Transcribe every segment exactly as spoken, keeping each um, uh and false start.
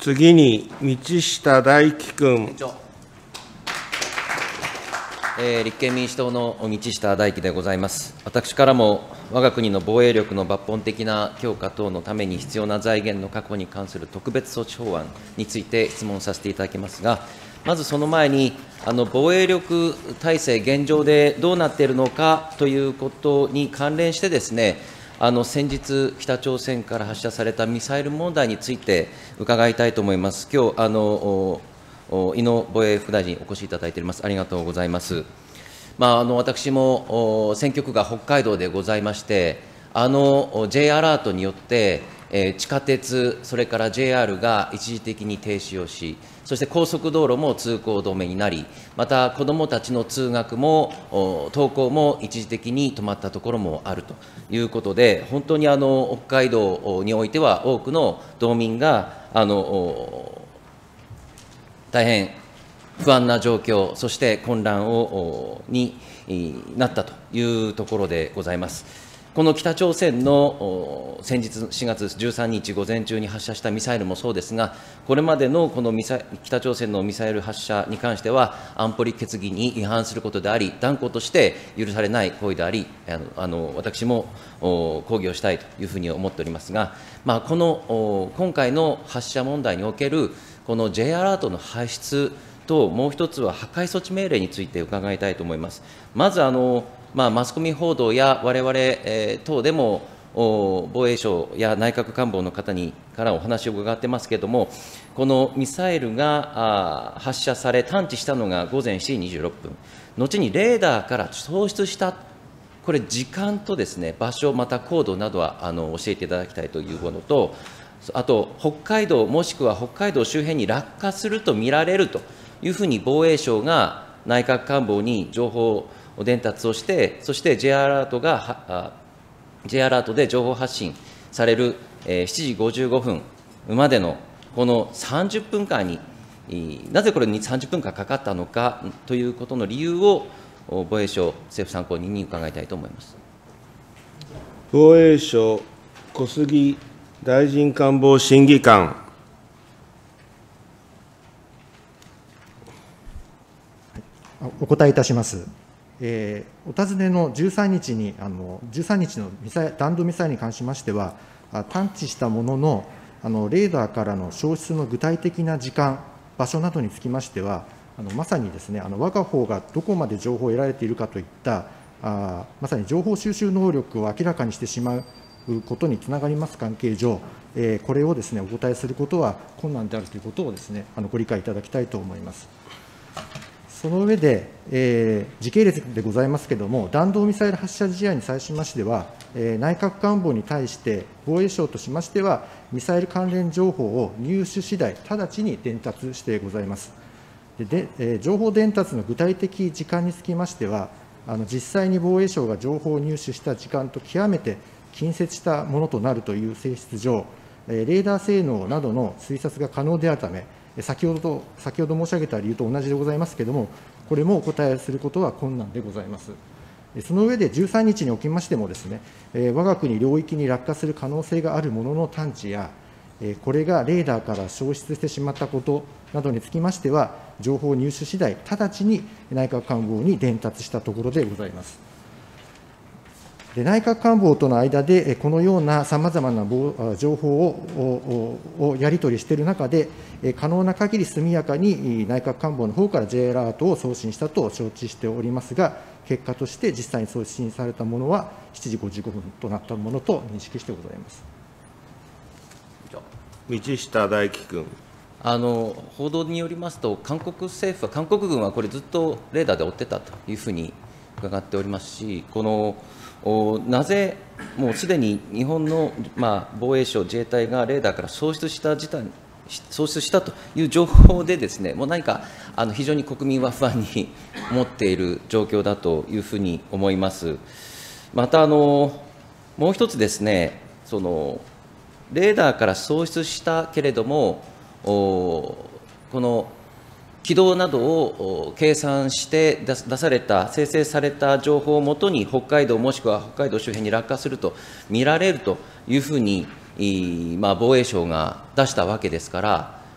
次に、道下大樹君。 えー、立憲民主党の道下大樹でございます。私からも、我が国の防衛力の抜本的な強化等のために必要な財源の確保に関する特別措置法案について質問させていただきますが、まずその前に、あの防衛力体制、現状でどうなっているのかということに関連してですね、あの先日、北朝鮮から発射されたミサイル問題について伺いたいと思います。今日あの井野防衛副大臣、お越しいただいております。ありがとうございます。まあ、あの私も選挙区が北海道でございまして、あの J アラートによって、えー、地下鉄、それから ジェイアール が一時的に停止をし、そして高速道路も通行止めになり、また子どもたちの通学も登校も一時的に止まったところもあるということで、本当にあの北海道においては、多くの道民があの大変不安な状況、そして混乱をになったというところでございます。この北朝鮮の先日しがつじゅうさんにち午前中に発射したミサイルもそうですが、これまでのこのミサ北朝鮮のミサイル発射に関しては、安保理決議に違反することであり、断固として許されない行為であり、あのあの私も抗議をしたいというふうに思っておりますが、まあ、この今回の発射問題における、この J アラートの発出と、もう一つは破壊措置命令について伺いたいと思います。まずあのまあ、マスコミ報道やわれわれ等でも、防衛省や内閣官房の方にからお話を伺ってますけれども、このミサイルが発射され、探知したのが午前しちじにじゅうろっぷん、後にレーダーから消失した、これ、時間とですね、場所、また高度などはあの教えていただきたいというものと、あと、北海道、もしくは北海道周辺に落下すると見られるというふうに防衛省が内閣官房に情報伝達をして、そして J アラートが、J アラートで情報発信されるしちじごじゅうごふんまでのこのさんじゅっぷんかんに、なぜこれにさんじゅっぷんかんかかったのかということの理由を、防衛省政府参考人に伺いたいと思います。 防衛省、小杉大臣官房審議官。 お答えいたします。えー、お尋ねのじゅうさんにちに、あのじゅうさんにちのミサイ弾道ミサイルに関しましては、探知したものの、あのレーダーからの消失の具体的な時間、場所などにつきましては、あのまさにですね、あの我が方がどこまで情報を得られているかといった、あまさに情報収集能力を明らかにしてしまうことにつながります関係上、えー、これをですね、お答えすることは困難であるということをですね、あのご理解いただきたいと思います。その上で、えー、時系列でございますけれども、弾道ミサイル発射事案に際しましては、えー、内閣官房に対して、防衛省としましては、ミサイル関連情報を入手次第、直ちに伝達してございます。でで、えー、情報伝達の具体的時間につきましては、あの実際に防衛省が情報を入手した時間と極めて近接したものとなるという性質上、えー、レーダー性能などの推察が可能であるため、先ほど先ほど申し上げた理由と同じでございますけれども、これもお答えすることは困難でございます。その上でじゅうさんにちにおきましてもですね、我が国領域に落下する可能性があるものの探知や、これがレーダーから消失してしまったことなどにつきましては、情報入手次第、直ちに内閣官房に伝達したところでございます。で内閣官房との間で、このようなさまざまな情報ををやり取りしている中で、可能な限り速やかに内閣官房のほうから J アラートを送信したと承知しておりますが、結果として実際に送信されたものはしちじごじゅうごふんとなったものと認識してございます。 道下大樹君。 あの報道によりますと、韓国政府は、韓国軍はこれ、ずっとレーダーで追ってたというふうに伺っておりますし、このなぜ、もうすでに日本の、まあ、防衛省、自衛隊がレーダーから消失した事態、喪失したという情報でですね、もう何かあの非常に国民は不安に思っている状況だというふうに思います。またあのもう一つですね、そのレーダーから喪失したけれども、この軌道などを計算して出された、生成された情報をもとに、北海道もしくは北海道周辺に落下すると見られるというふうに、まあ、防衛省が出したわけですから、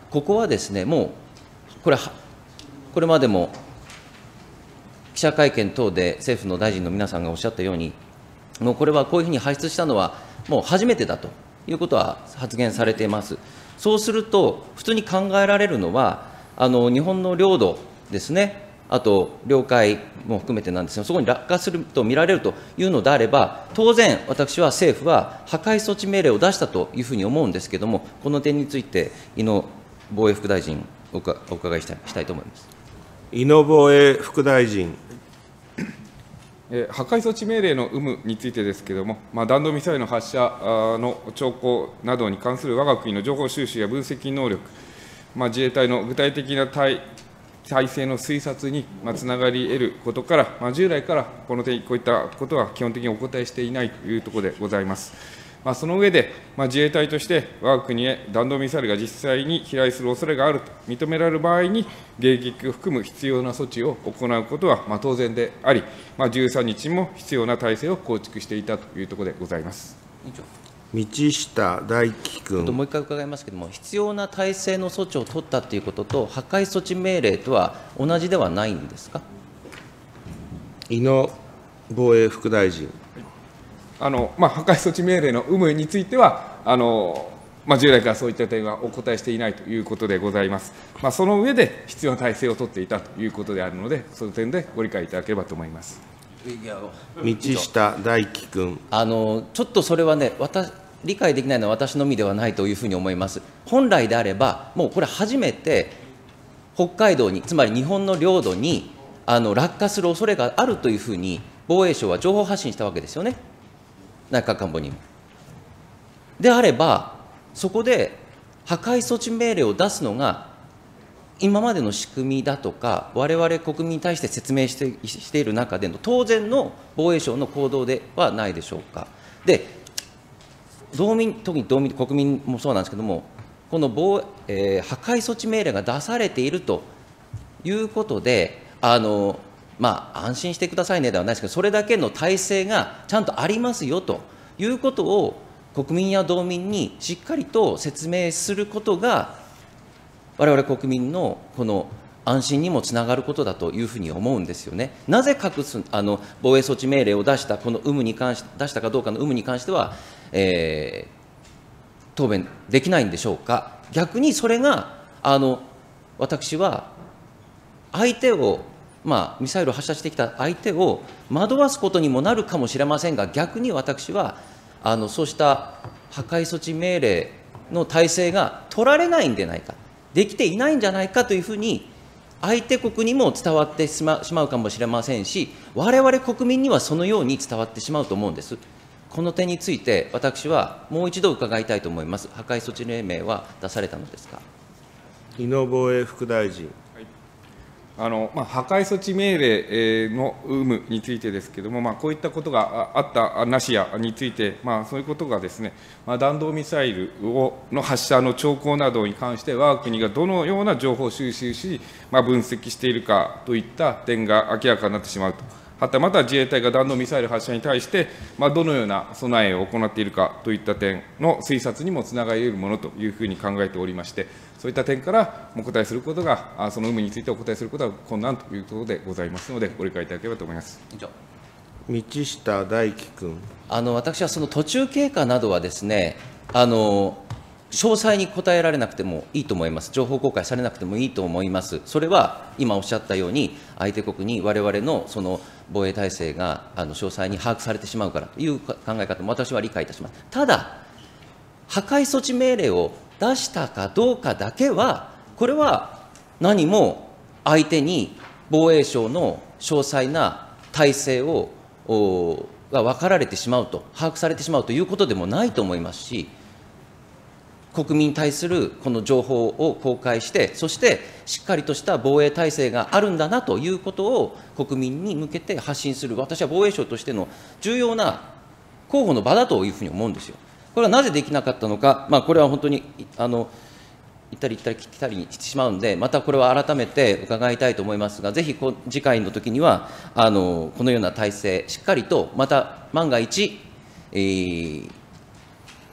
ここはですね、もう、これ、これまでも記者会見等で政府の大臣の皆さんがおっしゃったように、もうこれはこういうふうに発出したのは、もう初めてだということは発言されています。そうすると、普通に考えられるのは、あの日本の領土ですね、あと領海も含めてなんですが、そこに落下すると見られるというのであれば、当然、私は政府は破壊措置命令を出したというふうに思うんですけれども、この点について、井野防衛副大臣、お伺いしたいしたいと思います。 井野防衛副大臣。 破壊措置命令の有無についてですけれども、まあ、弾道ミサイルの発射の兆候などに関するわが国の情報収集や分析能力、まあ、自衛隊の具体的な体体制の推察につながり得ることから、まあ、従来からこの点、こういったことは基本的にお答えしていないというところでございます。まあ、その上で、まあ、自衛隊としてわが国へ弾道ミサイルが実際に飛来するおそれがあると認められる場合に、迎撃を含む必要な措置を行うことはまあ当然であり、まあ、じゅうさんにちも必要な体制を構築していたというところでございます。 道下大樹君。 もう一回伺いますけれども、必要な体制の措置を取ったということと、破壊措置命令とは同じではないんですか。 井野防衛副大臣。 あのまあ、破壊措置命令の有無については、あのまあ、従来からそういった点はお答えしていないということでございます。まあ、その上で必要な体制を取っていたということであるので、その点でご理解いただければと思います。 道下大樹君。 あのちょっとそれはね、私理解できないのは私のみではないというふうに思います。本来であれば、もうこれ、初めて北海道に、つまり日本の領土にあの落下する恐れがあるというふうに、防衛省は情報発信したわけですよね、内閣官房にも。であれば、そこで破壊措置命令を出すのが、今までの仕組みだとか、われわれ国民に対して説明してしている中での当然の防衛省の行動ではないでしょうか。で、道民、特に道民、国民もそうなんですけれども、この防、えー、破壊措置命令が出されているということで、あのまあ、安心してくださいねではないですけど、それだけの体制がちゃんとありますよということを、国民や道民にしっかりと説明することが、われわれ国民のこの安心にもつながることだというふうに思うんですよね。なぜ隠すあの防衛措置命令を出した、この有無に関し出したかどうかの有無に関しては、えー、答弁できないんでしょうか。逆にそれが、あの私は相手を、まあ、ミサイルを発射してきた相手を惑わすことにもなるかもしれませんが、逆に私は、あのそうした破壊措置命令の体制が取られないんでないか、できていないんじゃないかというふうに、相手国にも伝わってしまうかもしれませんし、われわれ国民にはそのように伝わってしまうと思うんです。この点について、私はもう一度伺いたいと思います。破壊措置命令は出されたのですか。 井野防衛副大臣。 あのまあ、破壊措置命令の有無についてですけれども、まあ、こういったことがあったなしやについて、まあ、そういうことがですね、まあ、弾道ミサイルをの発射の兆候などに関して、わが国がどのような情報収集し、まあ、分析しているかといった点が明らかになってしまうと。はたまた自衛隊が弾道ミサイル発射に対して、まあ、どのような備えを行っているかといった点の推察にもつながり得るものというふうに考えておりまして、そういった点からお答えすることが、その有無についてお答えすることは困難ということでございますので、ご理解いただければと思います。 道下大樹君。 あの私はその途中経過などはですね、あの詳細に答えられなくてもいいと思います。情報公開されなくてもいいと思います。それは今おっしゃったように、相手国にわれわれのその防衛体制があの詳細に把握されてしまうからという考え方も私は理解いたします。ただ、破壊措置命令を出したかどうかだけは、これは何も相手に防衛省の詳細な体制をが分かられてしまうと、把握されてしまうということでもないと思いますし、国民に対するこの情報を公開して、そしてしっかりとした防衛体制があるんだなということを国民に向けて発信する、私は防衛省としての重要な候補の場だというふうに思うんですよ。これはなぜできなかったのか、まあ、これは本当にあの行ったり行ったり来たりしてしまうので、またこれは改めて伺いたいと思いますが、ぜひ次回のときにはあの、このような体制、しっかりと、また万が一、えー、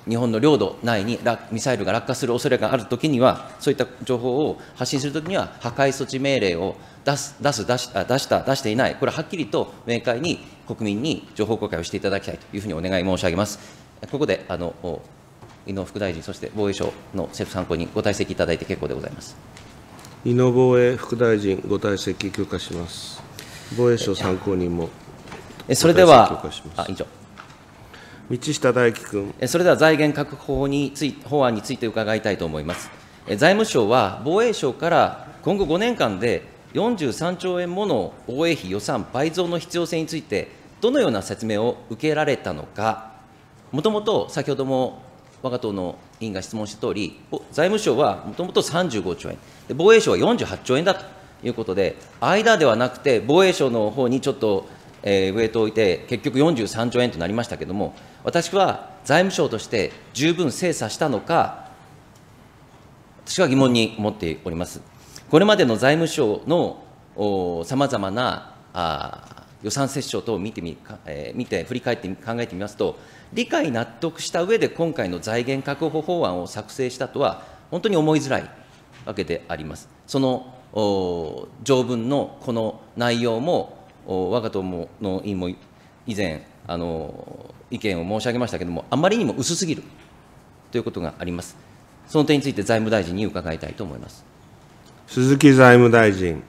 日本の領土内にミサイルが落下するおそれがあるときには、そういった情報を発信するときには、破壊措置命令を出す、出す、出し出した、出していない、これははっきりと明快に国民に情報公開をしていただきたいというふうにお願い申し上げます。ここであの井野副大臣、そして防衛省の政府参考人、ご退席いただいて結構でございます。 井野防衛副大臣、ご退席許可します。防衛省参考人もそれでは、 ご退席許可します。 あ、委員長。 道下大樹君。 それでは財源確保法につい法案について伺いたいと思います。財務省は防衛省から今後ごねんかんでよんじゅうさんちょうえんもの防衛費予算倍増の必要性について、どのような説明を受けられたのか、もともと先ほども我が党の委員が質問したとおり、財務省はもともとさんじゅうごちょうえん、防衛省はよんじゅうはちちょうえんだということで、間ではなくて、防衛省の方にちょっと、えー、ウエイトを置いて、結局よんじゅうさんちょうえんとなりましたけれども、私は財務省として十分精査したのか、私は疑問に思っております。これまでの財務省のさまざまなあ予算折衝等を見てみ、えー、見て、振り返って考えてみますと、理解納得した上で今回の財源確保法案を作成したとは、本当に思いづらいわけであります。その条文のこの内容も、我が党の委員も以前、あの意見を申し上げましたけれども、あまりにも薄すぎるということがあります。その点について財務大臣に伺いたいと思います。 鈴木財務大臣。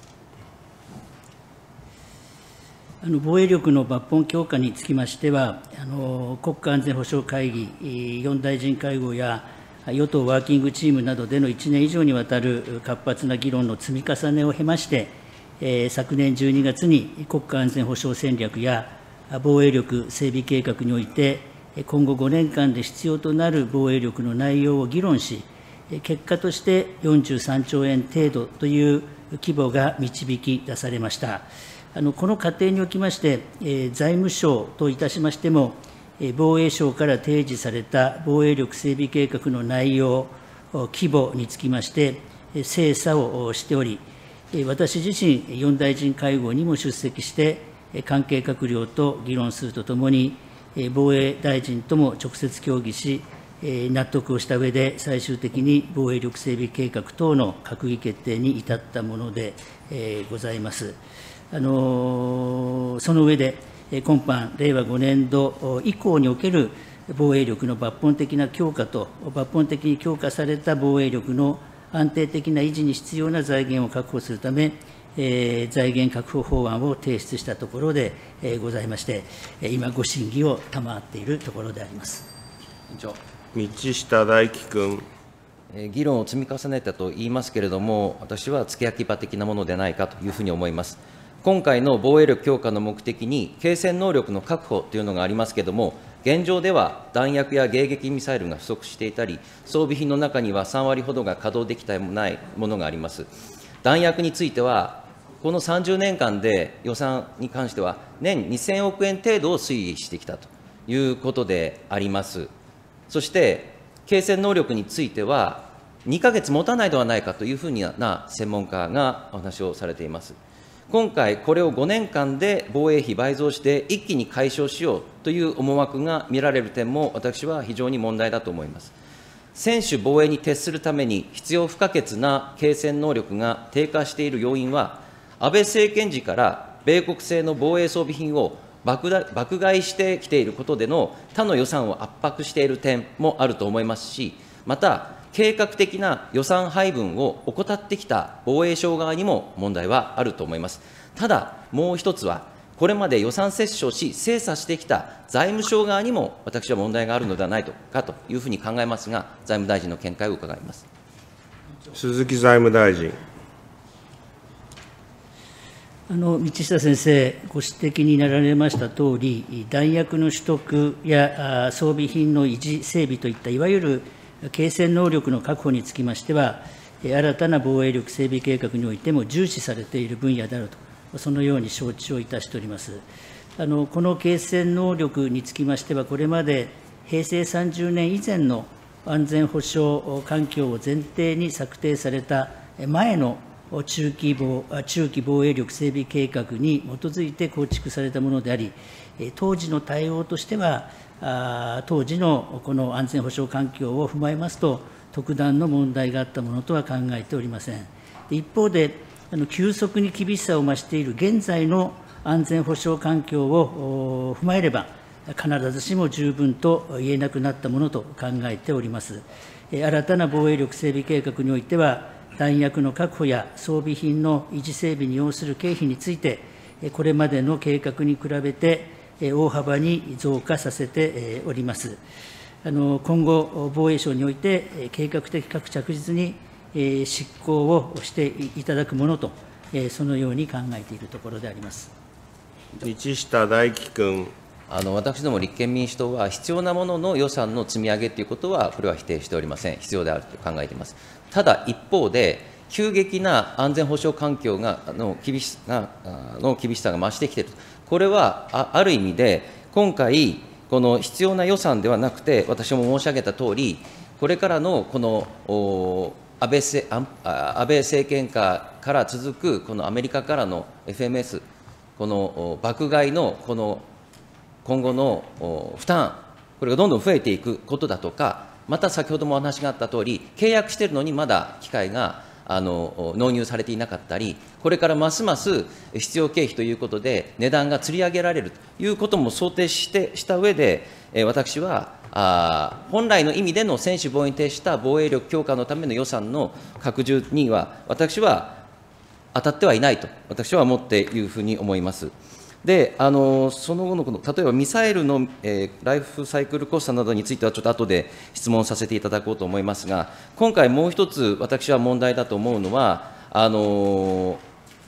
あの防衛力の抜本強化につきましては、あの国家安全保障会議、よん大臣会合や与党ワーキングチームなどでのいちねん以上にわたる活発な議論の積み重ねを経まして、えー、昨年じゅうにがつに国家安全保障戦略や防衛力整備計画において、今後ごねんかんで必要となる防衛力の内容を議論し、結果としてよんじゅうさんちょうえん程度という規模が導き出されました。あのこの過程におきまして、えー、財務省といたしましても、えー、防衛省から提示された防衛力整備計画の内容、規模につきまして、精査をしており、私自身、よん大臣会合にも出席して、関係閣僚と議論するとともに、防衛大臣とも直接協議し、納得をした上で、最終的に防衛力整備計画等の閣議決定に至ったものでございます。あのその上で、今般、れいわごねんど以降における防衛力の抜本的な強化と、抜本的に強化された防衛力の安定的な維持に必要な財源を確保するため、えー、財源確保法案を提出したところで、えー、ございまして、今、ご審議を賜っているところであります。 委員長。 道下大樹君。 議論を積み重ねたと言いますけれども、私は付け焼き場的なものでないかというふうに思います。今回の防衛力強化の目的に、継戦能力の確保というのがありますけれども、現状では弾薬や迎撃ミサイルが不足していたり、装備品の中にはさんわりほどが稼働できていないものがあります。弾薬については、このさんじゅうねんかんで予算に関しては、年にせんおくえん程度を推移してきたということであります。そして、継戦能力については、にかげつ持たないではないかというふうな専門家がお話をされています。今回、これをごねんかんで防衛費倍増して一気に解消しようという思惑が見られる点も、私は非常に問題だと思います。専守防衛に徹するために必要不可欠な継戦能力が低下している要因は、安倍政権時から米国製の防衛装備品を爆買いしてきていることでの他の予算を圧迫している点もあると思いますし、また、計画的な予算配分を怠ってきた防衛省側にも問題はあると思います。ただ、もう一つは、これまで予算折衝し、精査してきた財務省側にも、私は問題があるのではないかというふうに考えますが、財務大臣の見解を伺います。 鈴木財務大臣。 あの道下先生、ご指摘になられましたとおり、弾薬の取得や装備品の維持、整備といった、いわゆる継戦能力の確保につきましては、新たな防衛力整備計画においても重視されている分野であると、そのように承知をいたしております。あのこの継戦能力につきましては、これまでへいせいさんじゅうねん以前の安全保障環境を前提に策定された前の中期防中期防衛力整備計画に基づいて構築されたものであり、当時の対応としては、当時のこの安全保障環境を踏まえますと、特段の問題があったものとは考えておりません。一方で、急速に厳しさを増している現在の安全保障環境を踏まえれば、必ずしも十分と言えなくなったものと考えております。新たな防衛力整備計画においては、弾薬の確保や装備品の維持整備に要する経費について、これまでの計画に比べて大幅に増加させております。今後、防衛省において計画的かつ着実に執行をしていただくものと、そのように考えているところであります。 道下大輝君。 あの私ども立憲民主党は、必要なものの予算の積み上げということは、これは否定しておりません、必要であると考えています。ただ、一方で、急激な安全保障環境がの厳しがの厳しさが増してきている、これは あ, ある意味で、今回、この必要な予算ではなくて、私も申し上げたとおり、これからのこの安倍せ安倍政権下から続く、このアメリカからの エフエムエス、この爆買いのこの今後の負担、これがどんどん増えていくことだとか、また先ほどもお話があったとおり、契約しているのにまだ機械があの納入されていなかったり、これからますます必要経費ということで、値段が釣り上げられるということも想定してした上で、私はあ本来の意味での専守防衛に徹した防衛力強化のための予算の拡充には、私は当たってはいないと、私は思っているふうに思います。で、あのその後のこの、例えばミサイルの、えー、ライフサイクルコストなどについては、ちょっと後で質問させていただこうと思いますが、今回、もう一つ、私は問題だと思うのは、あの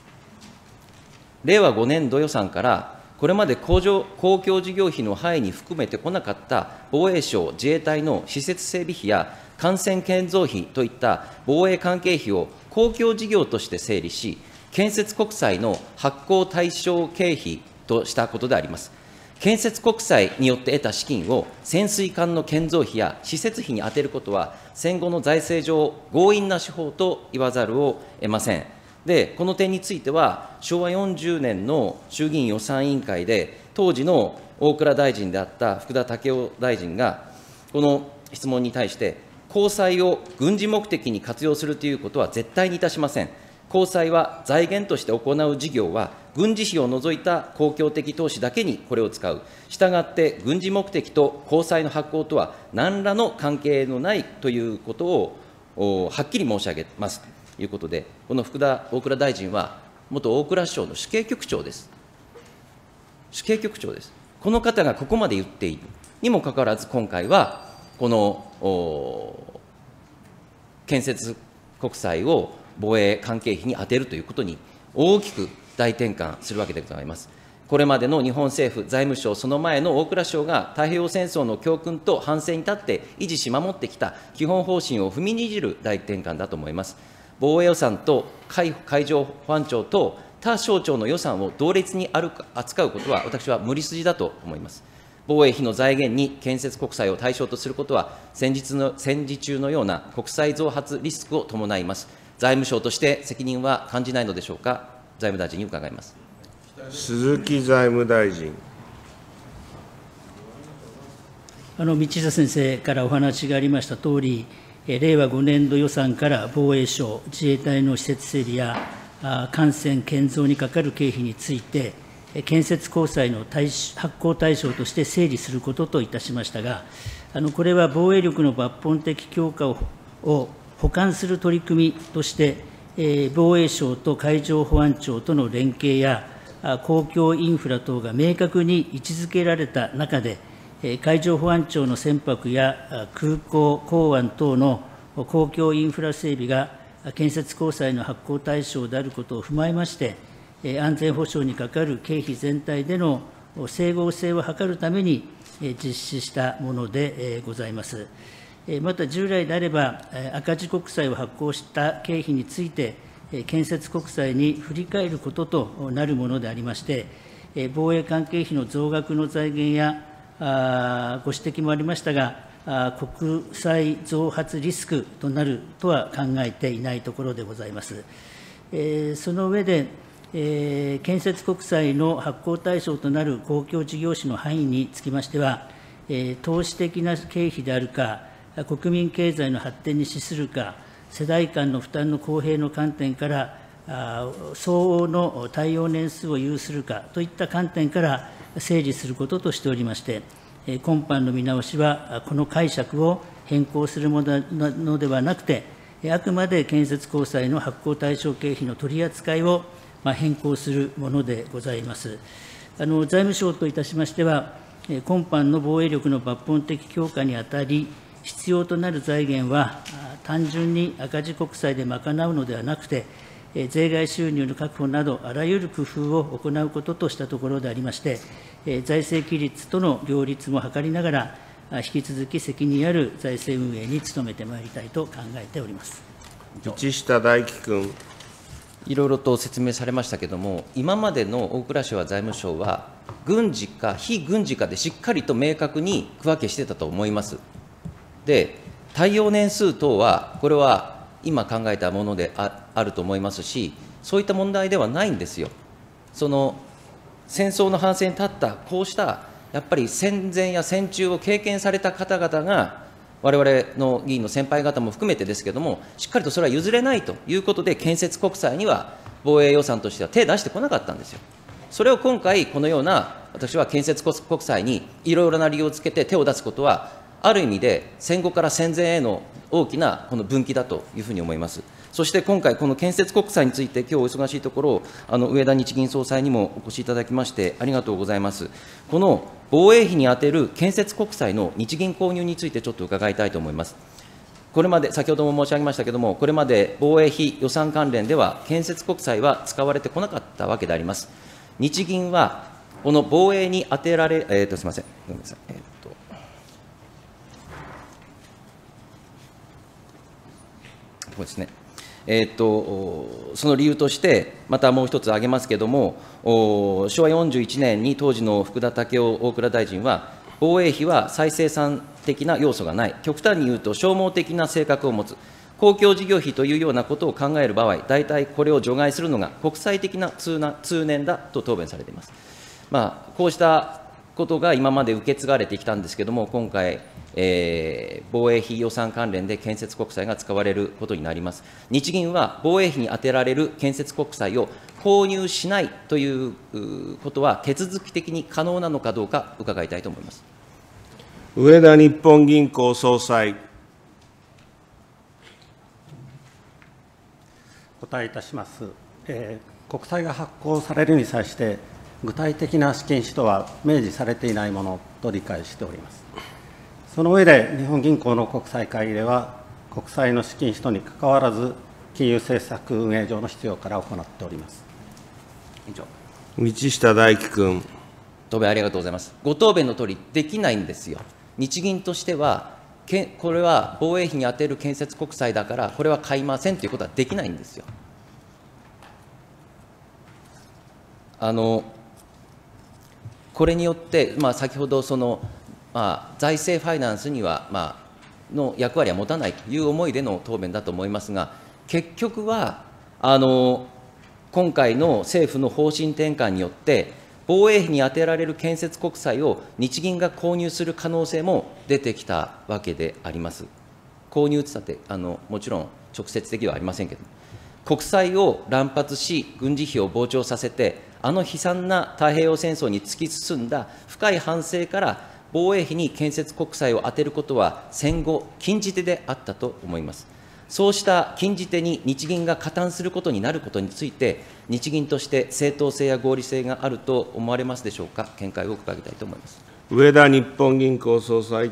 令和ごねん度予算から、これまで公共事業費の範囲に含めてこなかった防衛省、自衛隊の施設整備費や艦船建造費といった防衛関係費を公共事業として整理し、建設国債の発行対象経費としたことであります。建設国債によって得た資金を潜水艦の建造費や施設費に充てることは、戦後の財政上、強引な手法と言わざるを得ません。で、この点については、しょうわよんじゅうねんの衆議院予算委員会で、当時の大蔵大臣であった福田赳夫大臣が、この質問に対して、公債を軍事目的に活用するということは絶対にいたしません。公債は財源として行う事業は、軍事費を除いた公共的投資だけにこれを使う。したがって、軍事目的と公債の発行とは、何らの関係のないということをはっきり申し上げますということで、この福田大蔵大臣は、元大蔵省の主計局長です。主計局長です。この方がここまで言っているにもかかわらず、今回は、この建設国債を防衛関係費に充てるということに大きく大転換するわけでございます。これまでの日本政府、財務省、その前の大蔵省が太平洋戦争の教訓と反省に立って維持し守ってきた基本方針を踏みにじる大転換だと思います。防衛予算と海海上保安庁と他省庁の予算を同列に扱うことは、私は無理筋だと思います。防衛費の財源に建設国債を対象とすることは、戦時の戦時中のような国債増発リスクを伴います。財務省として責任は感じないのでしょうか。財務大臣に伺います。 鈴木財務大臣。 あの道下先生からお話がありましたとおり、令和ごねん度予算から防衛省、自衛隊の施設整備や艦船建造にかかる経費について、建設公債の対発行対象として整理することといたしましたが、あのこれは防衛力の抜本的強化をを補完する取り組みとして、えー、防衛省と海上保安庁との連携や、公共インフラ等が明確に位置づけられた中で、えー、海上保安庁の船舶や空港、港湾等の公共インフラ整備が建設公債の発行対象であることを踏まえまして、えー、安全保障にかかる経費全体での整合性を図るために、えー、実施したもので、えー、ございます。また従来であれば、赤字国債を発行した経費について、建設国債に振り替えることとなるものでありまして、防衛関係費の増額の財源や、ご指摘もありましたが、国債増発リスクとなるとは考えていないところでございます。 えー、その上で、えー、建設国債の発行対象となる公共事業費の範囲につきましては、えー、投資的な経費であるか、国民経済の発展に資するか、世代間の負担の公平の観点から、あ相応の対応年数を有するかといった観点から整理することとしておりまして、今般の見直しは、この解釈を変更するものではなくて、あくまで建設公債の発行対象経費の取り扱いを変更するものでございます。あの財務省といたしましては、今般の防衛力の抜本的強化にあたり、必要となる財源は、単純に赤字国債で賄うのではなくて、税外収入の確保など、あらゆる工夫を行うこととしたところでありまして、財政規律との両立も図りながら、引き続き責任ある財政運営に努めてまいりたいと考えております。 道下大樹君。 いろいろと説明されましたけれども、今までの大蔵省は財務省は、軍事か非軍事かでしっかりと明確に区分けしてたと思います。で、対応年数等は、これは今考えたもので あ, あると思いますし、そういった問題ではないんですよ。その戦争の反省に立った、こうしたやっぱり戦前や戦中を経験された方々が、われわれの議員の先輩方も含めてですけれども、しっかりとそれは譲れないということで、建設国債には防衛予算としては手を出してこなかったんですよ。それを今回、このような、私は建設国債にいろいろな理由をつけて手を出すことは、ある意味で戦後から戦前への大きなこの分岐だというふうに思います。そして今回、この建設国債について、きょうお忙しいところ、あの上田日銀総裁にもお越しいただきまして、ありがとうございます。この防衛費に充てる建設国債の日銀購入について、ちょっと伺いたいと思います。これまで、先ほども申し上げましたけれども、これまで防衛費予算関連では、建設国債は使われてこなかったわけであります。日銀は、この防衛に充てられ、えーと、すみません、ごめんなさい。えーとここですね。えー、とその理由として、またもう一つ挙げますけれども、しょわよんじゅういちねんに当時の福田赳夫大蔵大臣は、防衛費は再生産的な要素がない、極端に言うと消耗的な性格を持つ、公共事業費というようなことを考える場合、大体これを除外するのが国際的な通な通念だと答弁されています。まあ、こうしたことが今まで受け継がれてきたんですけれども、今回、えー、防衛費予算関連で建設国債が使われることになります。日銀は防衛費に充てられる建設国債を購入しないということは、手続き的に可能なのかどうか、伺いたいと思います。 上田日本銀行総裁。 お答えいたします。えー、国債が発行されるに際して、具体的な資金使途は明示されていないものと理解しております。その上で、日本銀行の国債会議では、国債の資金使途にかかわらず、金融政策運営上の必要から行っております。 委員長。 道下大樹君。 答弁ありがとうございます。ご答弁のとおり、できないんですよ。日銀としては、けこれは防衛費に充てる建設国債だから、これは買いませんということはできないんですよ。あのこれによって、まあ、先ほどその、まあ、財政ファイナンスには、まあの役割は持たないという思いでの答弁だと思いますが、結局はあの今回の政府の方針転換によって、防衛費に充てられる建設国債を日銀が購入する可能性も出てきたわけであります。購入といったってあの、もちろん直接的ではありませんけれども、国債を乱発し、軍事費を膨張させて、あの悲惨な太平洋戦争に突き進んだ深い反省から、防衛費に建設国債を充てることは戦後、禁じ手であったと思います。そうした禁じ手に日銀が加担することになることについて、日銀として正当性や合理性があると思われますでしょうか、見解を伺いたいと思います。 上田日本銀行総裁。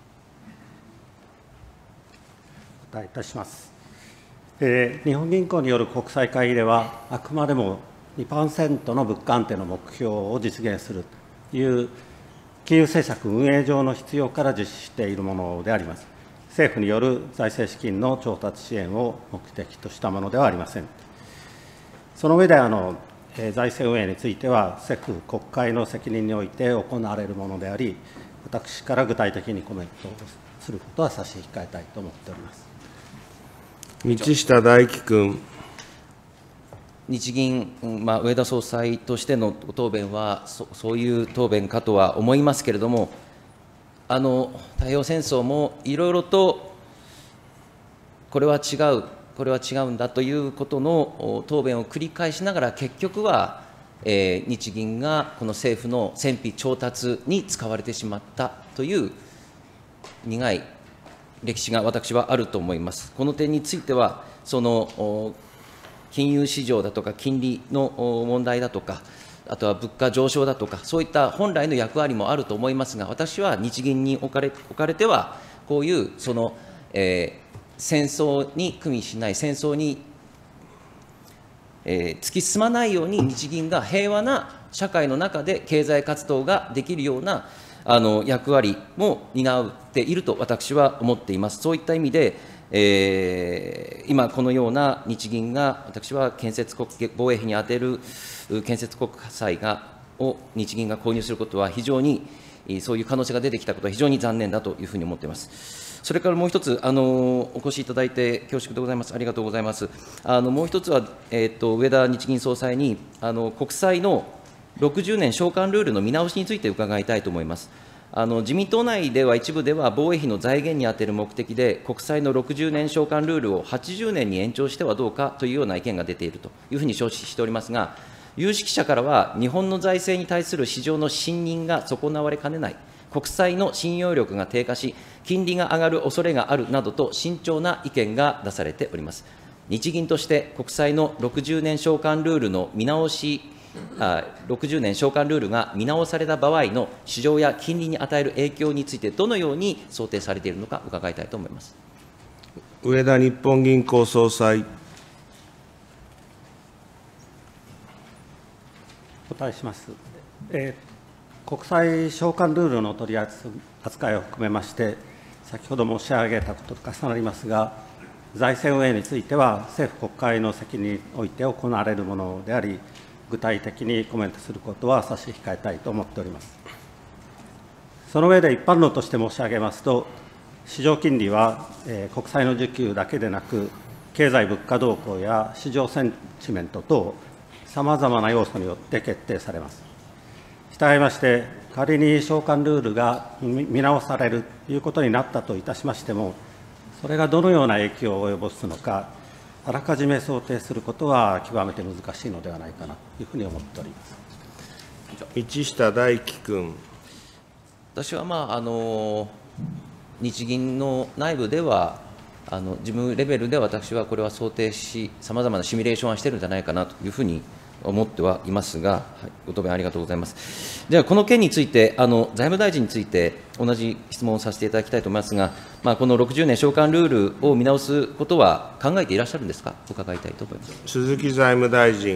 お答えいたします。えー、日本銀行による国債会議では、あくまでもにパーセントの物価安定の目標を実現するという金融政策運営上の必要から実施しているものであります。政府による財政資金の調達支援を目的としたものではありません。その上であの、えー、財政運営については、政府、国会の責任において行われるものであり、私から具体的にコメントをすることは差し控えたいと思っております。 道下大樹君。 日銀、まあ、植田総裁としての答弁はそ、そういう答弁かとは思いますけれども、あの太平洋戦争もいろいろと、これは違う、これは違うんだということの答弁を繰り返しながら、結局は、えー、日銀がこの政府の戦費調達に使われてしまったという苦い歴史が私はあると思います。この点については、その金融市場だとか、金利の問題だとか、あとは物価上昇だとか、そういった本来の役割もあると思いますが、私は日銀に置かれ置かれては、こういうその、えー、戦争に組みしない、戦争に、えー、突き進まないように、日銀が平和な社会の中で経済活動ができるようなあの役割も担っていると私は思っています。そういった意味で、えー、今、このような日銀が、私は建設国防衛費に充てる建設国債がを日銀が購入することは、非常にそういう可能性が出てきたことは非常に残念だというふうに思っています。それからもう一つ、あのお越しいただいて恐縮でございます。ありがとうございます。あのもう一つは、えーと、植田日銀総裁にあの国債のろくじゅうねん償還ルールの見直しについて伺いたいと思います。あの自民党内では一部では防衛費の財源に充てる目的で、国債のろくじゅうねん償還ルールをはちじゅうねんに延長してはどうかというような意見が出ているというふうに承知しておりますが、有識者からは、日本の財政に対する市場の信任が損なわれかねない、国債の信用力が低下し、金利が上がる恐れがあるなどと慎重な意見が出されております。日銀として国債のろくじゅうねん償還ルールの見直し、あろくじゅうねん償還ルールが見直された場合の市場や金利に与える影響について、どのように想定されているのか伺いたいと思います。 植田日本銀行総裁。 お答えします。えー、国債償還ルールの取り扱いを含めまして、先ほど申し上げたことと重なりますが、財政運営については、政府国会の責任において行われるものであり、具体的にコメントすることは差し控えたいと思っております。その上で一般論として申し上げますと、市場金利は、えー、国債の需給だけでなく、経済物価動向や市場センチメント等、さまざまな要素によって決定されます。したがいまして、仮に償還ルールが見直されるということになったといたしましても、それがどのような影響を及ぼすのか、あらかじめ想定することは極めて難しいのではないかなというふうに思っております。 道下大輝君。 私は、まあ、あの日銀の内部では、あの事務レベルで私はこれは想定し、さまざまなシミュレーションはしているんじゃないかなというふうに思ってはいますが、はい、ご答弁ありがとうございます。では、この件について、あの財務大臣について、同じ質問をさせていただきたいと思いますが、まあ、このろくじゅうねん償還ルールを見直すことは考えていらっしゃるんですか、伺いたいと思います。 鈴木財務大臣。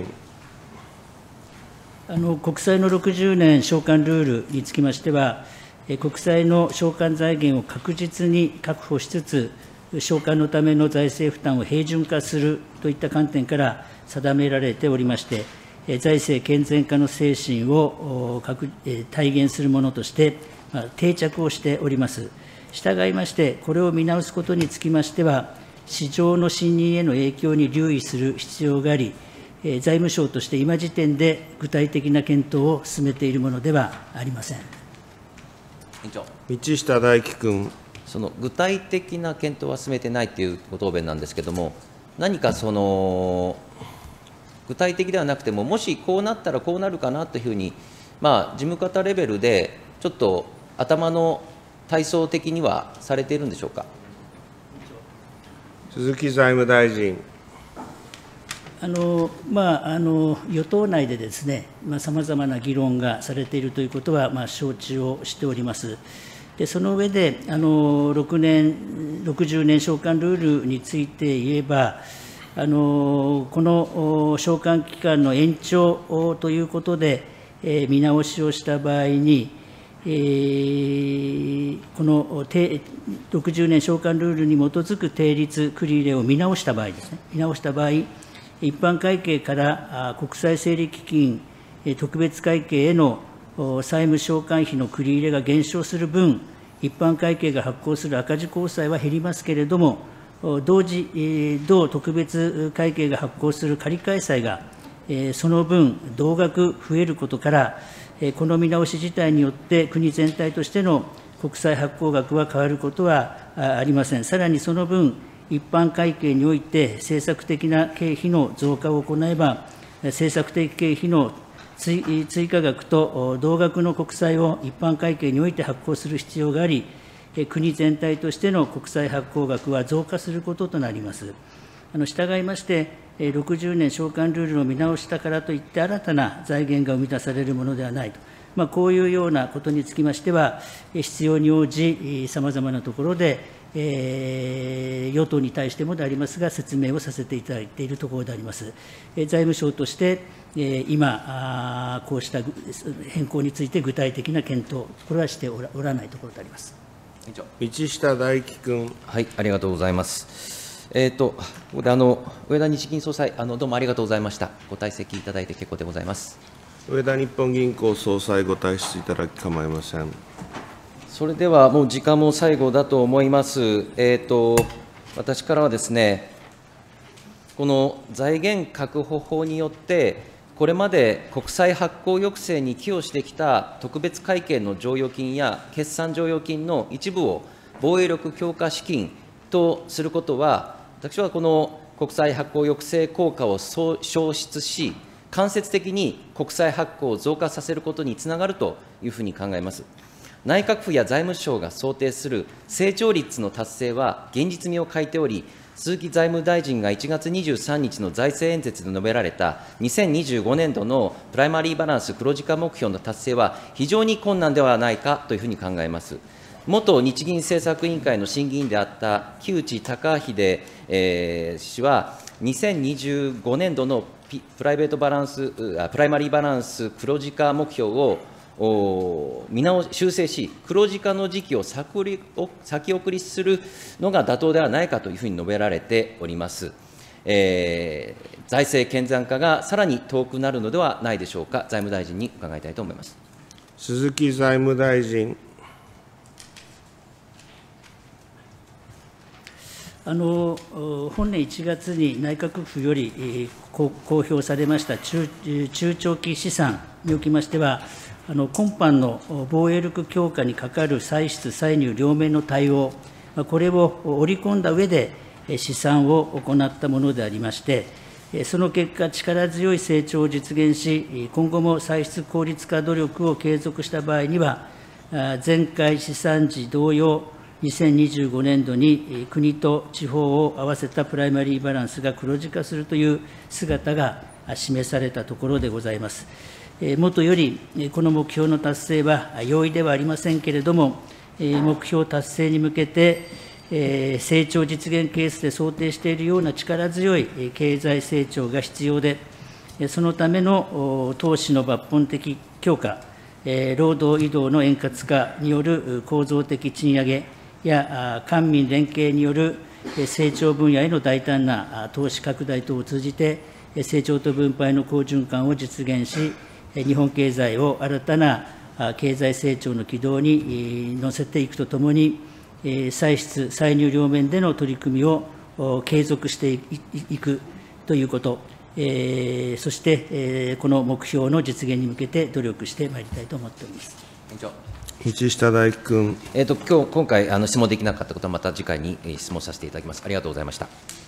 あの国債のろくじゅうねん償還ルールにつきましては、国債の償還財源を確実に確保しつつ、償還のための財政負担を平準化するといった観点から定められておりまして、財政健全化の精神を体現するものとして定着をしております。従いまして、これを見直すことにつきましては、市場の信任への影響に留意する必要があり、財務省として今時点で具体的な検討を進めているものではありません。 委員長。 道下大輝君。 その具体的な検討は進めてないというご答弁なんですけれども、何かその具体的ではなくても、もしこうなったらこうなるかなというふうに、まあ、事務方レベルで、ちょっと頭の体操的にはされているんでしょうか。 鈴木財務大臣。 あのまあ、あの与党内でですね、さまざまな議論がされているということは、まあ、承知をしております。でその上で、あのろくねん、ろくじゅうねん償還ルールについて言えば、あのこの償還期間の延長ということで、えー、見直しをした場合に、えー、このろくじゅうねん償還ルールに基づく定率繰り入れを見直した場合ですね、見直した場合、一般会計から国際整理基金特別会計への債務償還費の繰り入れが減少する分、一般会計が発行する赤字公債は減りますけれども、同時、同特別会計が発行する借換債がえーその分、同額増えることから、えーこの見直し自体によって、国全体としての国債発行額は変わることはありません。さらにその分、一般会計において政策的な経費の増加を行えば、政策的経費の追追加額と同額の国債を一般会計において発行する必要があり、国全体としての国債発行額は増加することとなります。あの従いまして、ろくじゅうねん償還ルールを見直したからといって、新たな財源が生み出されるものではないと、まあ、こういうようなことにつきましては、必要に応じ、さまざまなところで、えー、与党に対してもでありますが、説明をさせていただいているところであります。えー、財務省として、えー、今、こうした変更について具体的な検討、これはしておらおらないところであります。 道下大輝君。 はい、ありがとうございます。えーと、ここであの上田日銀総裁、あのどうもありがとうございました。ご退席いただいて結構でございます。 上田日本銀行総裁、ご退出いただき構いません。 それではもう時間も最後だと思います。えーと、私からはですね、この財源確保法によって、これまで国債発行抑制に寄与してきた特別会計の剰余金や決算剰余金の一部を防衛力強化資金とすることは、私はこの国債発行抑制効果を創出し、間接的に国債発行を増加させることにつながるというふうに考えます。内閣府や財務省が想定する成長率の達成は現実味を欠いており、鈴木財務大臣がいちがつにじゅうさんにちの財政演説で述べられたにせんにじゅうごねんどのプライマリーバランス黒字化目標の達成は非常に困難ではないかというふうに考えます。元日銀政策委員会の審議員であった木内隆秀、えー、氏は、にせんにじゅうごねんどのプライベートバランス、プライマリーバランス黒字化目標を見直し修正し、黒字化の時期を先送りするのが妥当ではないかというふうに述べられております。えー、財政健全化がさらに遠くなるのではないでしょうか。財務大臣に伺いたいと思います。 鈴木財務大臣。 あの本年いちがつに内閣府より公表されました中中長期試算におきましては、あの今般の防衛力強化にかかる歳出歳入両面の対応、これを織り込んだ上で試算を行ったものでありまして、その結果、力強い成長を実現し、今後も歳出効率化努力を継続した場合には、前回試算時同様、にせんにじゅうごねんどに国と地方を合わせたプライマリーバランスが黒字化するという姿が示されたところでございます。もとより、この目標の達成は容易ではありませんけれども、目標達成に向けて、成長実現ケースで想定しているような力強い経済成長が必要で、そのための投資の抜本的強化、労働移動の円滑化による構造的賃上げや官民連携による成長分野への大胆な投資拡大等を通じて、成長と分配の好循環を実現し、日本経済を新たな経済成長の軌道に乗せていくとともに、歳出、歳入両面での取り組みを継続していくということ、そしてこの目標の実現に向けて努力してまいりたいと思っております。 道下大輝君。 えーと、今日今回あの質問できなかったことは、また次回に質問させていただきます。ありがとうございました。